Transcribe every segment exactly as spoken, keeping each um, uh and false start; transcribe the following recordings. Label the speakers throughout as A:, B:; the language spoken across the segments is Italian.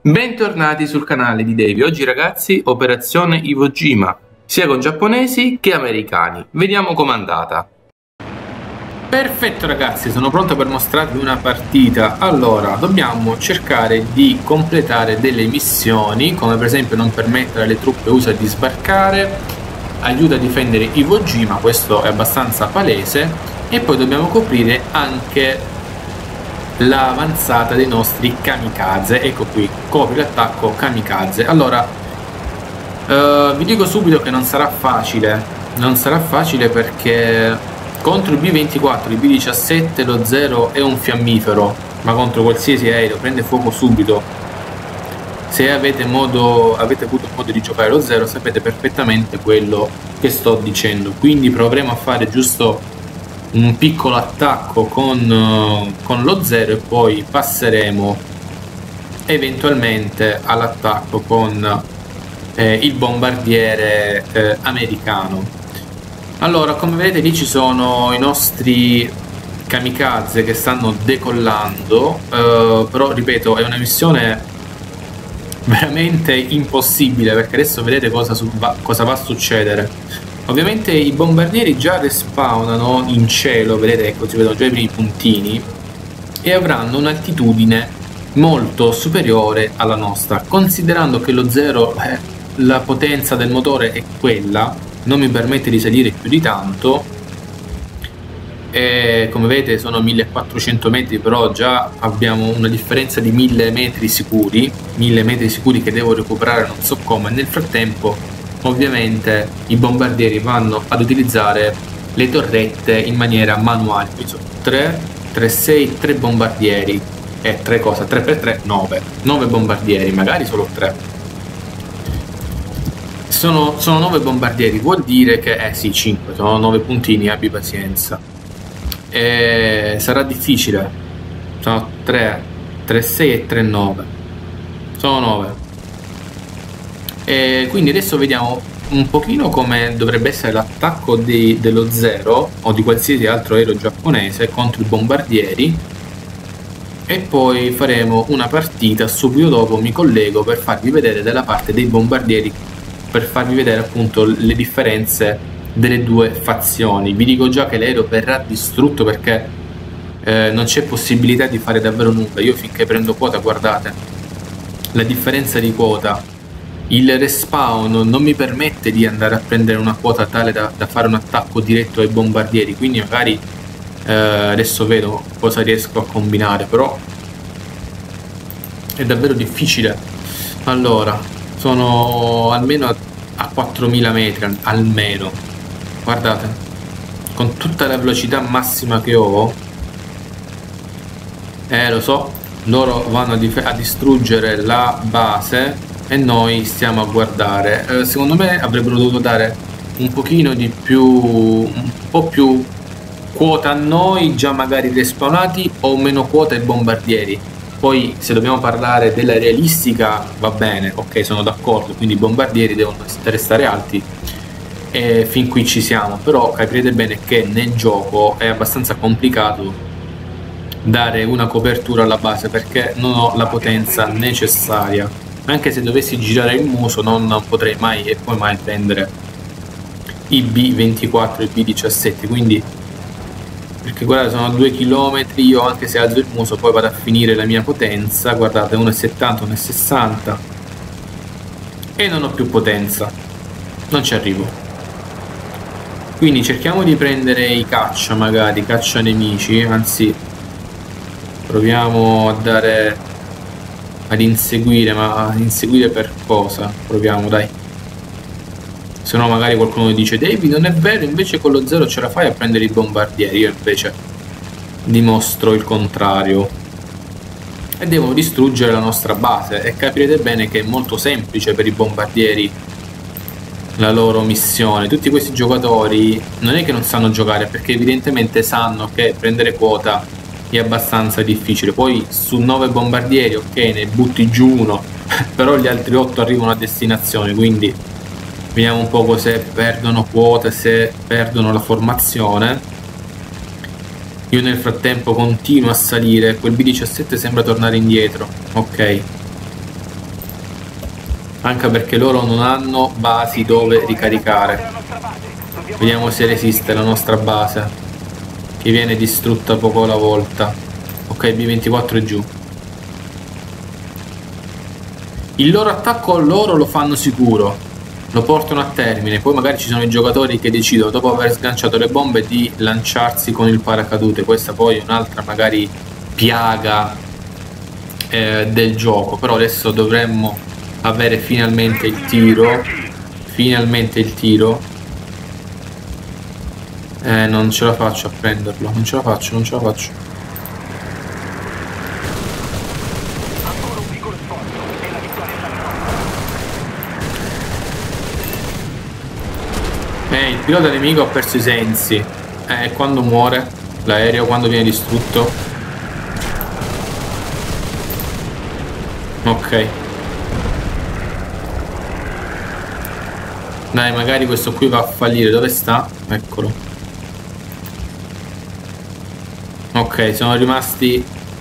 A: Bentornati sul canale di Davy. Oggi ragazzi, operazione Iwo Jima, sia con giapponesi che americani. Vediamo com'è andata. Perfetto ragazzi, sono pronto per mostrarvi una partita. Allora, dobbiamo cercare di completare delle missioni, come per esempio non permettere alle truppe U S A di sbarcare, aiuta a difendere Iwo Jima, questo è abbastanza palese, e poi dobbiamo coprire anche l'avanzata dei nostri kamikaze. Ecco qui, copri l'attacco kamikaze. Allora uh, vi dico subito che non sarà facile non sarà facile perché contro il B ventiquattro, il B diciassette, lo zero è un fiammifero, ma contro qualsiasi aereo prende fuoco subito. Se avete modo avete avuto modo di giocare lo zero sapete perfettamente quello che sto dicendo, quindi proveremo a fare giusto un piccolo attacco con, con lo zero e poi passeremo eventualmente all'attacco con eh, il bombardiere eh, americano. Allora, come vedete lì ci sono i nostri kamikaze che stanno decollando, eh, però ripeto, è una missione veramente impossibile perché adesso vedete cosa, su, va, cosa va a succedere. Ovviamente i bombardieri già respawnano in cielo, vedete, ecco, si vedono già i primi puntini, e avranno un'altitudine molto superiore alla nostra. Considerando che lo zero, eh, la potenza del motore è quella, non mi permette di salire più di tanto, e come vedete sono millequattrocento metri, però già abbiamo una differenza di mille metri sicuri, mille metri sicuri che devo recuperare non so come. Nel frattempo ovviamente i bombardieri vanno ad utilizzare le torrette in maniera manuale. Qui sono tre, tre, sei, tre bombardieri e tre cosa? tre per tre, nove. nove bombardieri, magari solo tre. Sono, sono nove bombardieri, vuol dire che, eh sì, cinque, sono nove puntini, abbi pazienza. E sarà difficile. Sono tre, tre, sei e tre, nove. Sono nove. E quindi adesso vediamo un pochino come dovrebbe essere l'attacco dello zero o di qualsiasi altro aereo giapponese contro i bombardieri, e poi faremo una partita. Subito dopo mi collego per farvi vedere dalla parte dei bombardieri, per farvi vedere appunto le differenze delle due fazioni. Vi dico già che l'aereo verrà distrutto perché eh, non c'è possibilità di fare davvero nulla. Io finché prendo quota, guardate la differenza di quota. Il respawn non mi permette di andare a prendere una quota tale da, da fare un attacco diretto ai bombardieri, quindi magari eh, adesso vedo cosa riesco a combinare, però è davvero difficile. Allora, sono almeno a quattromila metri, almeno, guardate, con tutta la velocità massima che ho, eh lo so, loro vanno a, a distruggere la base e noi stiamo a guardare. Eh, secondo me avrebbero dovuto dare un pochino di più, un po' più quota a noi, già magari respawnati, o meno quota ai bombardieri. Poi se dobbiamo parlare della realistica va bene, ok, sono d'accordo, quindi i bombardieri devono restare alti e fin qui ci siamo, però capirete bene che nel gioco è abbastanza complicato dare una copertura alla base perché non ho la potenza necessaria. Anche se dovessi girare il muso non potrei mai e poi mai prendere i B ventiquattro e i B diciassette, quindi, perché guardate, sono a due chilometri, io anche se alzo il muso poi vado a finire la mia potenza, guardate, uno virgola settanta, uno virgola sessanta e non ho più potenza, non ci arrivo. Quindi cerchiamo di prendere i caccia, magari caccia nemici, anzi proviamo a dare ad inseguire, ma ad inseguire per cosa? Proviamo, dai. Se no magari qualcuno dice Davy non è vero, invece con lo zero ce la fai a prendere i bombardieri. Io invece dimostro il contrario e devo distruggere la nostra base, e capirete bene che è molto semplice per i bombardieri la loro missione. Tutti questi giocatori non è che non sanno giocare, perché evidentemente sanno che prendere quota è abbastanza difficile. Poi su nove bombardieri ok, ne butti giù uno però gli altri otto arrivano a destinazione, quindi vediamo un po' se perdono quote, se perdono la formazione. Io nel frattempo continuo a salire, quel B diciassette sembra tornare indietro, ok, Anche perché loro non hanno basi dove ricaricare. Vediamo se resiste la nostra base, che viene distrutta poco alla volta. Ok, B ventiquattro è giù. Il loro attacco loro lo fanno sicuro, lo portano a termine. Poi magari ci sono i giocatori che decidono, dopo aver sganciato le bombe, di lanciarsi con il paracadute. Questa poi è un'altra magari piaga eh, del gioco. Però adesso dovremmo avere finalmente il tiro. Finalmente il tiro. Eh, non ce la faccio a prenderlo. Non ce la faccio, non ce la faccio. Eh, il pilota nemico ha perso i sensi. Eh, quando muore l'aereo, quando viene distrutto. Ok. Dai, magari questo qui va a fallire. Dove sta? Eccolo. Ok, sono rimasti.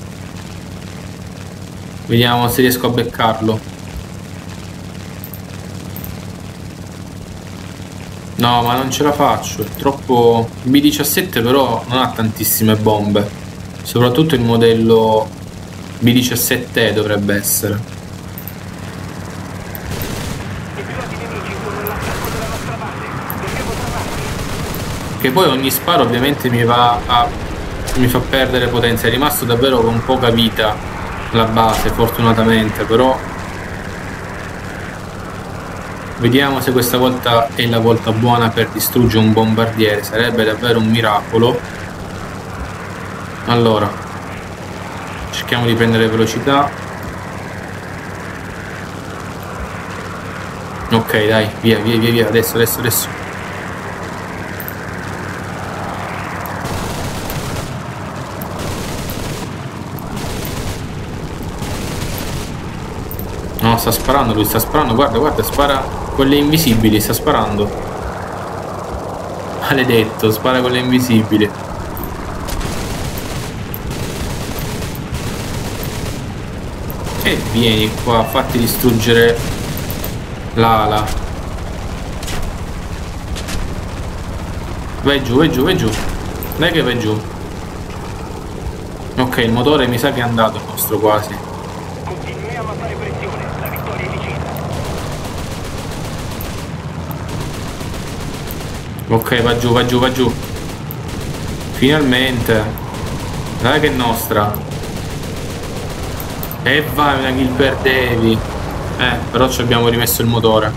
A: Vediamo se riesco a beccarlo. No, ma non ce la faccio, è troppo... B diciassette però non ha tantissime bombe. Soprattutto il modello B diciassette E dovrebbe essere. Che poi ogni sparo ovviamente mi va a... mi fa perdere potenza. È rimasto davvero con poca vita la base, fortunatamente, però... Vediamo se questa volta è la volta buona per distruggere un bombardiere. Sarebbe davvero un miracolo. Allora, cerchiamo di prendere velocità. Ok, dai, via, via, via, via. Adesso, adesso, adesso. No, sta sparando lui, sta sparando. Guarda, guarda, spara... Quelle invisibili, sta sparando. Maledetto, spara con le invisibili. E vieni qua, fatti distruggere l'ala. Vai giù, vai giù, vai giù. Dai che vai giù. Ok, il motore mi sa che è andato il nostro quasi.
B: Continuiamo a fare pressione, la vittoria è vicina.
A: Ok, va giù, va giù, va giù. Finalmente. Dai che è nostra. E vai, una kill perdevi. Eh, però ci abbiamo rimesso il motore.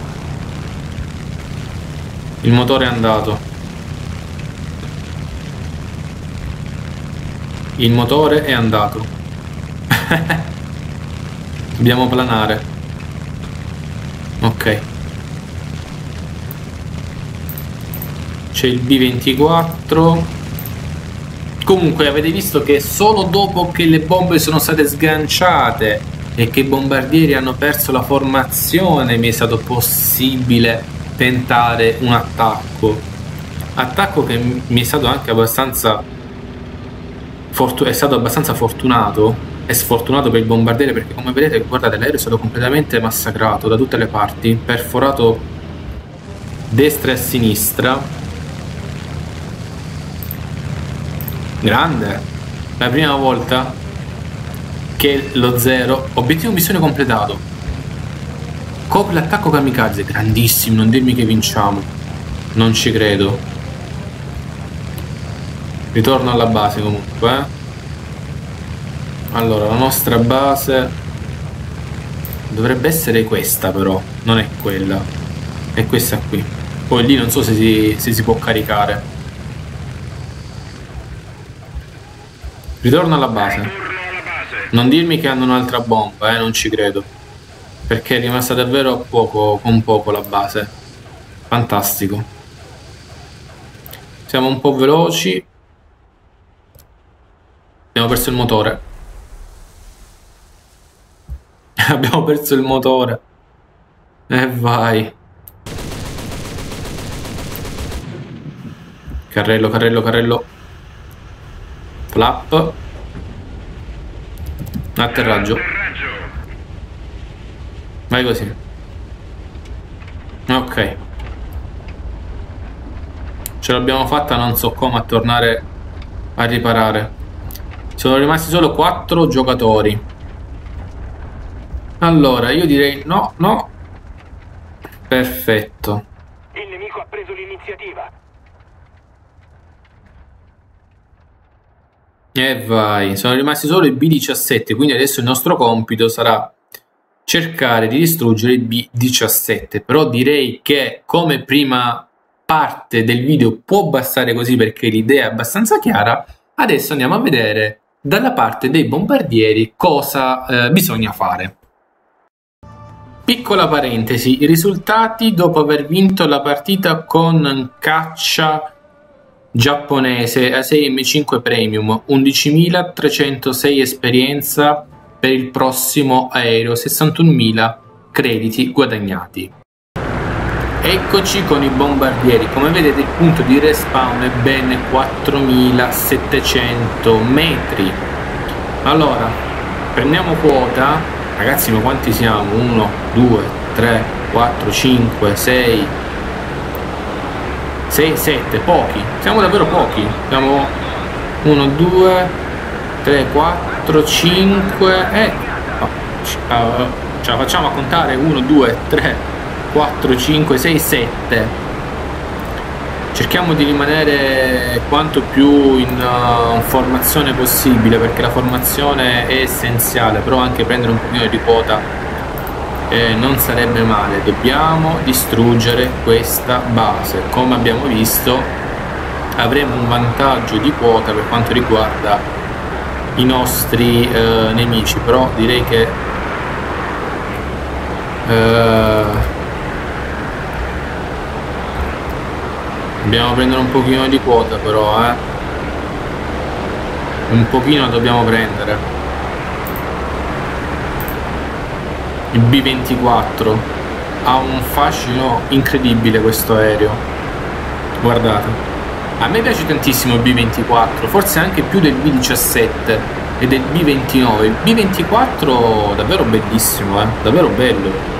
A: Il motore è andato. Il motore è andato. Dobbiamo planare. Ok. C'è il B ventiquattro. Comunque avete visto che solo dopo che le bombe sono state sganciate e che i bombardieri hanno perso la formazione mi è stato possibile tentare un attacco. Attacco che mi è stato anche abbastanza fortu- è stato abbastanza fortunato e sfortunato per il bombardiere, perché come vedete, guardate, l'aereo è stato completamente massacrato da tutte le parti, perforato destra e a sinistra. Grande, la prima volta che lo zero. Obiettivo missione completato. Copre l'attacco kamikaze. Grandissimo, non dirmi che vinciamo. Non ci credo. Ritorno alla base comunque, eh. Allora, la nostra base dovrebbe essere questa, però non è quella, è questa qui. Poi lì non so se si, se si può caricare. Ritorno alla base. Non dirmi che hanno un'altra bomba, eh, non ci credo. Perché è rimasta davvero poco, con poco la base. Fantastico. Siamo un po' veloci. Abbiamo perso il motore. Abbiamo perso il motore. E vai. Carrello, carrello, carrello. Flap. Atterraggio. Vai così. Ok, ce l'abbiamo fatta, non so come, a tornare a riparare. Sono rimasti solo quattro giocatori. Allora io direi no, no. Perfetto.
B: Il nemico ha preso l'iniziativa.
A: E vai, sono rimasti solo i B diciassette, quindi adesso il nostro compito sarà cercare di distruggere il B diciassette. Però direi che come prima parte del video può bastare così, perché l'idea è abbastanza chiara. Adesso andiamo a vedere dalla parte dei bombardieri cosa eh, bisogna fare. Piccola parentesi, i risultati dopo aver vinto la partita con caccia giapponese A sei M cinque Premium, undicimilatrecentosei esperienza per il prossimo aereo, sessantunomila crediti guadagnati. Eccoci con i bombardieri. Come vedete il punto di respawn è ben quattromilasettecento metri. Allora, prendiamo quota. Ragazzi, ma quanti siamo? uno, due, tre, quattro, cinque, sei, sei, sette, pochi. Siamo davvero pochi. Siamo uno, due, tre, quattro, cinque. Eh, oh, ce la facciamo a contare? uno, due, tre, quattro, cinque, sei, sette. Cerchiamo di rimanere quanto più in uh, formazione possibile, perché la formazione è essenziale, però anche prendere un pochino di quota eh, non sarebbe male. Dobbiamo distruggere questa base. Come abbiamo visto, avremo un vantaggio di quota per quanto riguarda i nostri eh, nemici, però direi che eh, dobbiamo prendere un pochino di quota, però, eh. Un pochino dobbiamo prendere. Il B ventiquattro ha un fascino incredibile questo aereo. Guardate. A me piace tantissimo il B ventiquattro, forse anche più del B diciassette e del B ventinove. Il B ventiquattro davvero bellissimo, eh. Davvero bello.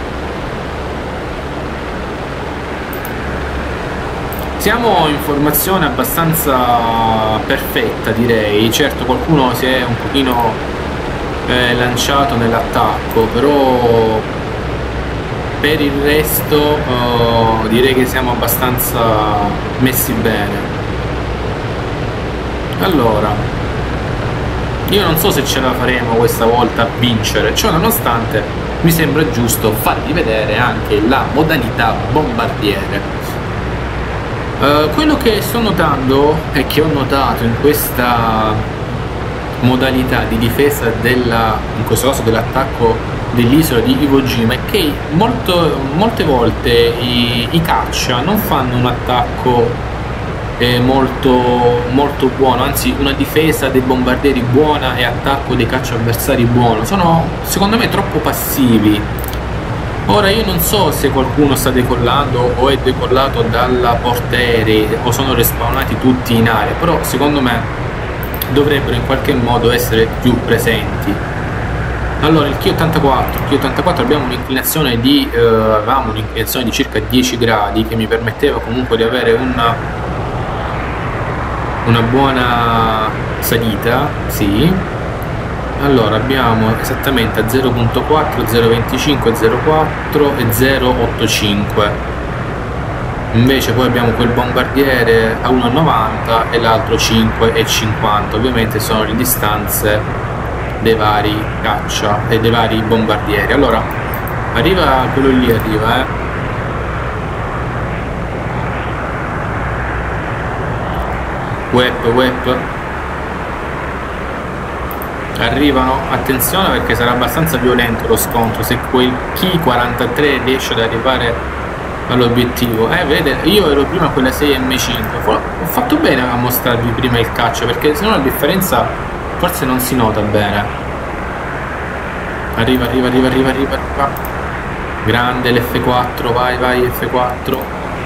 A: Siamo in formazione abbastanza perfetta, direi. Certo, qualcuno si è un pochino eh, lanciato nell'attacco, però per il resto eh, direi che siamo abbastanza messi bene. Allora, io non so se ce la faremo questa volta a vincere, ciò nonostante mi sembra giusto farvi vedere anche la modalità bombardiere. Uh, quello che sto notando e che ho notato in questa modalità di difesa della, in questo caso dell'attacco dell'isola di Iwo Jima, è che molto, molte volte i, i caccia non fanno un attacco eh, molto, molto buono, anzi una difesa dei bombardieri buona e attacco dei caccia avversari buono. Sono secondo me troppo passivi. Ora io non so se qualcuno sta decollando o è decollato dalla portaerei o sono respawnati tutti in aria, però secondo me dovrebbero in qualche modo essere più presenti. Allora il Ki ottantaquattro, Ki ottantaquattro abbiamo un'inclinazione di eh, avevamo un'inclinazione di circa dieci gradi, che mi permetteva comunque di avere una una buona salita, sì. Allora abbiamo esattamente a zero virgola quattro, zero virgola venticinque, zero virgola quattro e zero virgola ottantacinque. Invece poi abbiamo quel bombardiere a uno virgola novanta e l'altro cinque virgola cinquanta. Ovviamente sono le distanze dei vari caccia e dei vari bombardieri. Allora arriva quello lì, arriva eh web web arrivano. Attenzione, perché sarà abbastanza violento lo scontro se quel Ki quarantatré riesce ad arrivare all'obiettivo. Eh, vedete, io ero prima quella sei M cinque, ho fatto bene a mostrarvi prima il caccia, perché se no la differenza forse non si nota bene. Arriva, arriva, arriva, arriva, arriva, arriva. Grande l'F quattro, vai, vai, F quattro.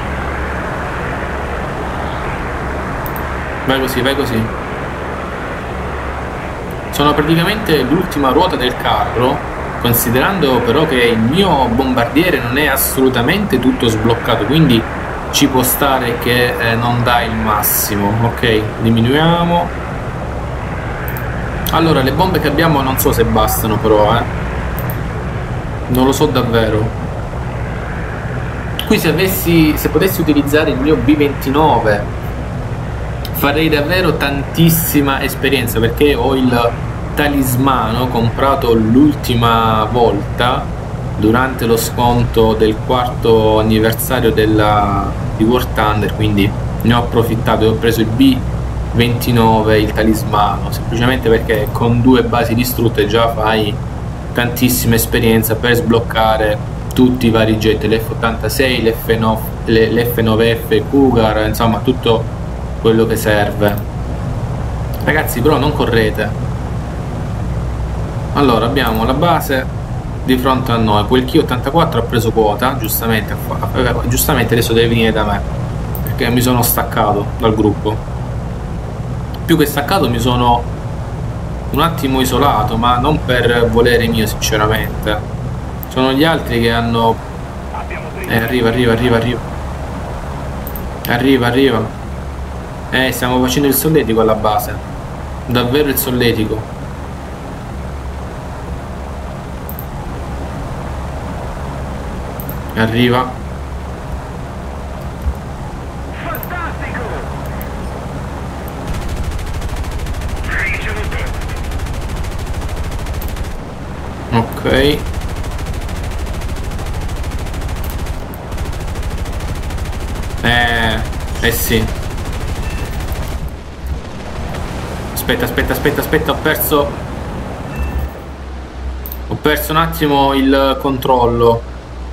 A: Vai così, vai così. Sono praticamente l'ultima ruota del carro, considerando però che il mio bombardiere non è assolutamente tutto sbloccato, quindi ci può stare che eh, non dà il massimo. Ok, diminuiamo. Allora, le bombe che abbiamo non so se bastano però, eh. Non lo so davvero. Qui se avessi, se potessi utilizzare il mio B ventinove farei davvero tantissima esperienza, perché ho il talismano comprato l'ultima volta durante lo sconto del quarto anniversario della, di War Thunder, quindi ne ho approfittato e ho preso il B ventinove, il talismano, semplicemente perché con due basi distrutte già fai tantissima esperienza per sbloccare tutti i vari jet, l'F ottantasei, l'F nove F Cougar, insomma tutto quello che serve. Ragazzi, però non correte. Allora, abbiamo la base di fronte a noi, quel K ottantaquattro ha preso quota, giustamente, giustamente adesso deve venire da me, perché mi sono staccato dal gruppo. Più che staccato mi sono un attimo isolato, ma non per volere mio sinceramente. Sono gli altri che hanno... Eh, arriva, arriva, arriva, arriva. Arriva, arriva. Eh, stiamo facendo il solletico alla base. Davvero il solletico. Arriva. Ok. Eh, eh sì. Aspetta, aspetta, aspetta, aspetta, ho perso... Ho perso un attimo il controllo.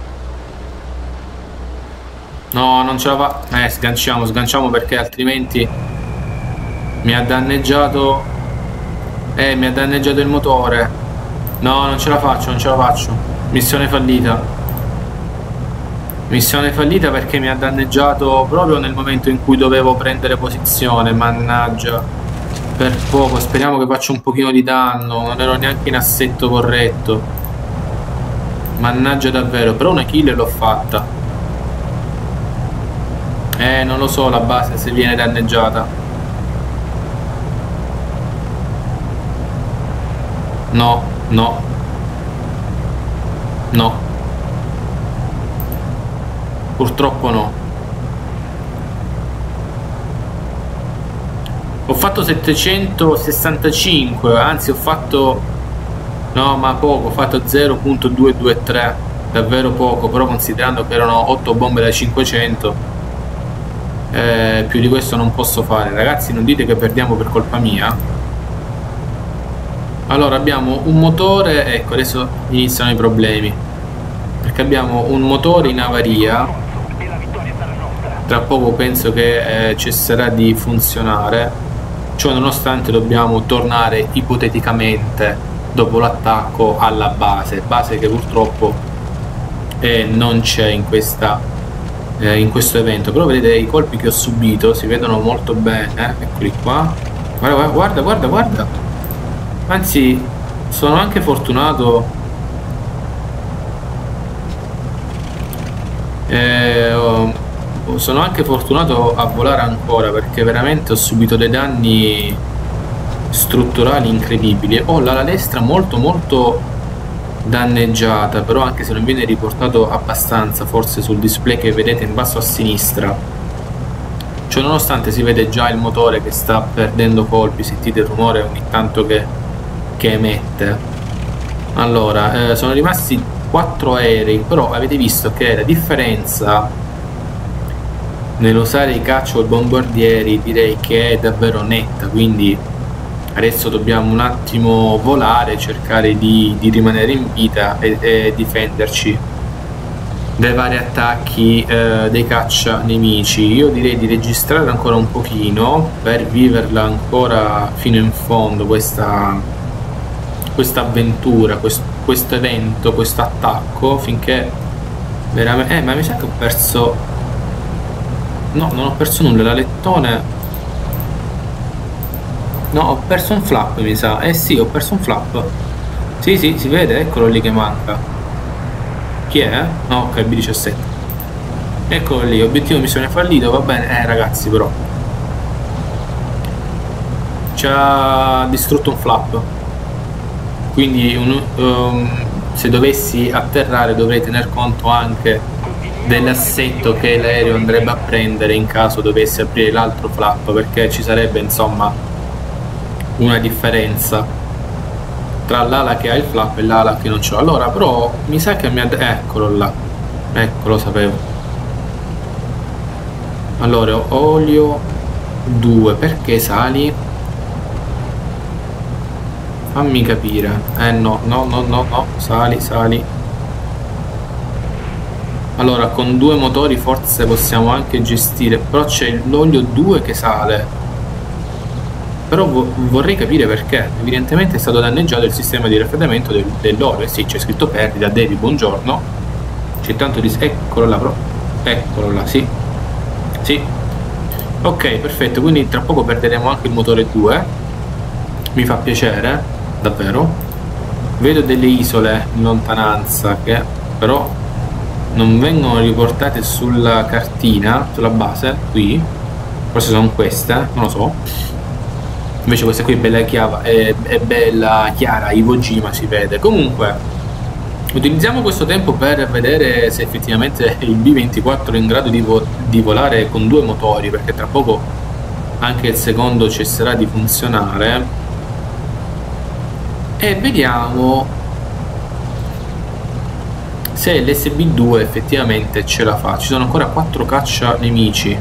A: No, non ce la fa... Eh, sganciamo, sganciamo perché altrimenti mi ha danneggiato... Eh, mi ha danneggiato il motore. No, non ce la faccio, non ce la faccio. Missione fallita. Missione fallita perché mi ha danneggiato proprio nel momento in cui dovevo prendere posizione, mannaggia. Per poco, speriamo che faccia un pochino di danno, non ero neanche in assetto corretto. Mannaggia davvero, però una kill l'ho fatta. Eh, non lo so la base se viene danneggiata. No, no. No. Purtroppo no. Ho fatto settecentosessantacinque, anzi ho fatto... No, ma poco, ho fatto zero virgola duecentoventitré, davvero poco, però considerando che erano otto bombe da cinquecento, eh, più di questo non posso fare. Ragazzi, non dite che perdiamo per colpa mia. Allora, abbiamo un motore, ecco, adesso iniziano i problemi, perché abbiamo un motore in avaria. Tra poco penso che eh, cesserà di funzionare. Ciò nonostante dobbiamo tornare ipoteticamente dopo l'attacco alla base, base che purtroppo eh, non c'è in questa eh, in questo evento. Però vedete i colpi che ho subito si vedono molto bene, eccoli qua. Guarda, guarda, guarda, guarda. Anzi, sono anche fortunato. Eh, oh, sono anche fortunato a volare ancora, perché veramente ho subito dei danni strutturali incredibili. Ho l'ala destra molto molto danneggiata, però anche se non viene riportato abbastanza forse sul display che vedete in basso a sinistra. Cioè, nonostante si vede già il motore che sta perdendo colpi, sentite il rumore ogni tanto che, che emette. Allora, eh, sono rimasti quattro aerei, però avete visto che la differenza nell'usare i caccia o i bombardieri direi che è davvero netta, quindi adesso dobbiamo un attimo volare, cercare di, di rimanere in vita e, e difenderci dai vari attacchi eh, dei caccia nemici. Io direi di registrare ancora un pochino per viverla ancora fino in fondo questa questa avventura, questo, questo evento, questo attacco, finché veramente... Eh, ma mi sa che ho perso... No, non ho perso nulla, l'alettone... No, ho perso un flap, mi sa. Eh sì, ho perso un flap. Sì, sì, si vede, eccolo lì che manca. Chi è? No, ok, B diciassette. Eccolo lì, obiettivo missione fallito, va bene. Eh ragazzi però ci ha distrutto un flap. Quindi un, um, se dovessi atterrare dovrei tener conto anche dell'assetto che l'aereo andrebbe a prendere in caso dovesse aprire l'altro flap, perché ci sarebbe insomma una differenza tra l'ala che ha il flap e l'ala che non ce l'ha. Allora però mi sa che mi ha... eccolo là, ecco, lo sapevo. Allora olio due, perché sali? Fammi capire. Eh no, no, no, no, no, sali, sali. Allora con due motori forse possiamo anche gestire, però c'è l'olio due che sale. Però vo vorrei capire perché. Evidentemente è stato danneggiato il sistema di raffreddamento del, dell'olio. Eh sì, c'è scritto perdita, Devi, buongiorno. C'è tanto di... eccolo là, però. Eccolo là, sì. Sì. Ok, perfetto, quindi tra poco perderemo anche il motore due. Mi fa piacere, davvero. Vedo delle isole in lontananza che però non vengono riportate sulla cartina, sulla base, qui. Forse sono queste, non lo so. Invece questa qui è bella chiara, è, è bella chiara, Iwo Jima si vede. Comunque, utilizziamo questo tempo per vedere se effettivamente il B ventiquattro è in grado di, vo di volare con due motori, perché tra poco anche il secondo cesserà di funzionare. E vediamo se l'S B due effettivamente ce la fa. Ci sono ancora quattro caccia nemici.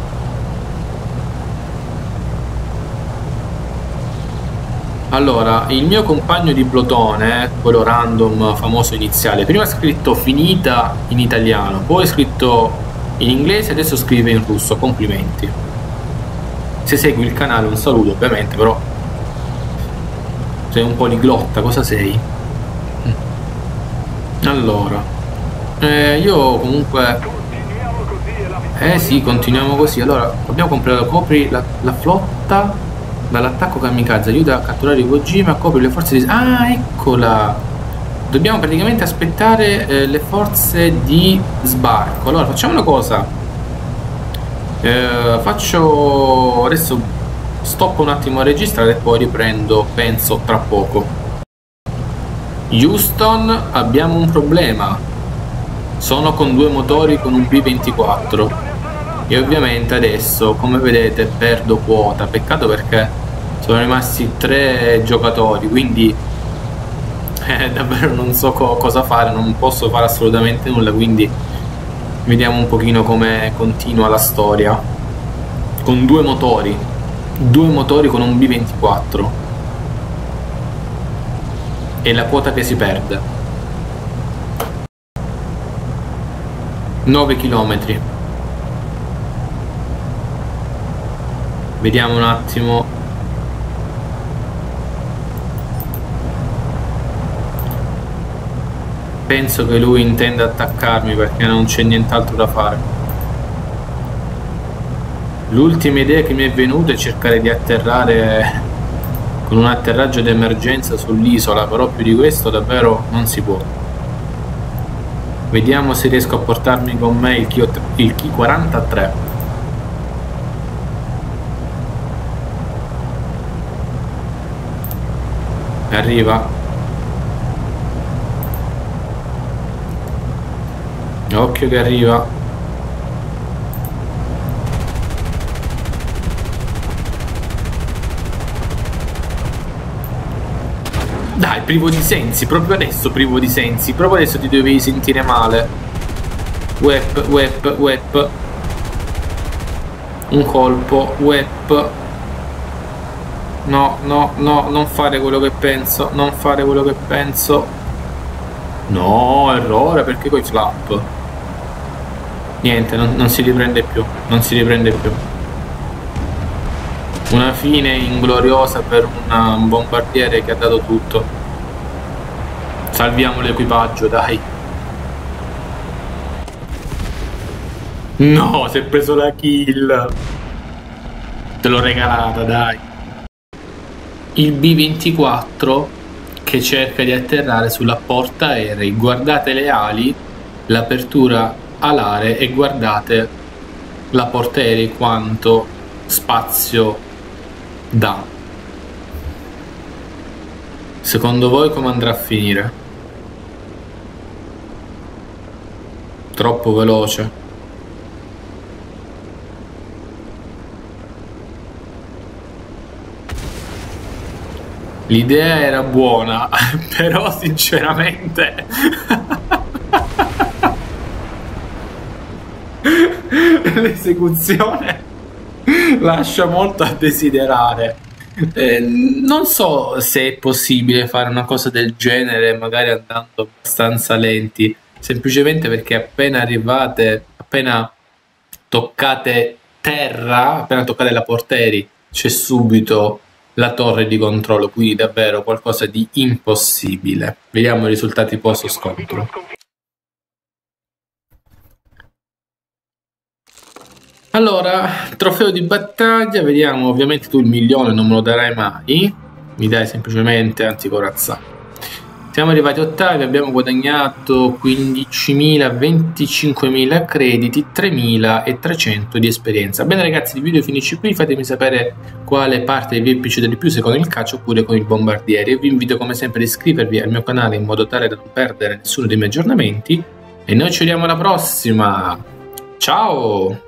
A: Allora, il mio compagno di plotone, quello random famoso iniziale, prima ha scritto finita in italiano, poi ha scritto in inglese, adesso scrive in russo. Complimenti. Se segui il canale un saluto ovviamente, però sei un poliglotta, cosa sei? Allora, eh, io comunque... Eh sì, continuiamo così. Allora, abbiamo completato, copri la, la flotta dall'attacco kamikaze, aiuta a catturare Iwo Jima, copri le forze di... Ah, eccola! Dobbiamo praticamente aspettare eh, le forze di sbarco. Allora, facciamo una cosa. Eh, faccio... Adesso stoppo un attimo a registrare e poi riprendo, penso, tra poco. Houston, abbiamo un problema. Sono con due motori con un B ventiquattro. E ovviamente adesso, come vedete, perdo quota. Peccato perché sono rimasti tre giocatori, quindi eh, davvero non so co cosa fare, non posso fare assolutamente nulla, quindi vediamo un pochino come continua la storia. Con due motori, due motori con un B ventiquattro. E la quota che si perde. nove chilometri. Vediamo un attimo. Penso che lui intenda attaccarmi perché non c'è nient'altro da fare. L'ultima idea che mi è venuta è cercare di atterrare con un atterraggio d'emergenza sull'isola, però più di questo davvero non si può. Vediamo se riesco a portarmi con me il Ki quarantatré. Arriva. Occhio che arriva. Dai, privo di sensi, proprio adesso privo di sensi, proprio adesso ti dovevi sentire male. Web, web, web. Un colpo, web. No, no, no, non fare quello che penso, non fare quello che penso. No, errore, perché coi flap? Niente, non, non si riprende più, non si riprende più. Una fine ingloriosa per una, un bombardiere che ha dato tutto. Salviamo l'equipaggio, dai. No, si è preso la kill. Te l'ho regalata, dai. Il B ventiquattro che cerca di atterrare sulla portaerei. Guardate le ali, l'apertura alare, e guardate la portaerei quanto spazio dà. Secondo voi come andrà a finire? Troppo veloce? L'idea era buona, però sinceramente l'esecuzione lascia molto a desiderare. Eh, non so se è possibile fare una cosa del genere, magari andando abbastanza lenti, semplicemente perché appena arrivate, appena toccate terra, appena toccate la portaerei, c'è subito la torre di controllo, quindi davvero qualcosa di impossibile. Vediamo i risultati post scontro. Allora, trofeo di battaglia, vediamo. Ovviamente tu il milione non me lo darai mai, mi dai semplicemente anticorazzata. Siamo arrivati ottavi, abbiamo guadagnato quindicimila, venticinquemila crediti, tremilatrecento di esperienza. Bene ragazzi, il video finisce qui, fatemi sapere quale parte vi è piaciuta di più, se con il caccia oppure con il bombardiere. Io vi invito come sempre ad iscrivervi al mio canale in modo tale da non perdere nessuno dei miei aggiornamenti e noi ci vediamo alla prossima. Ciao!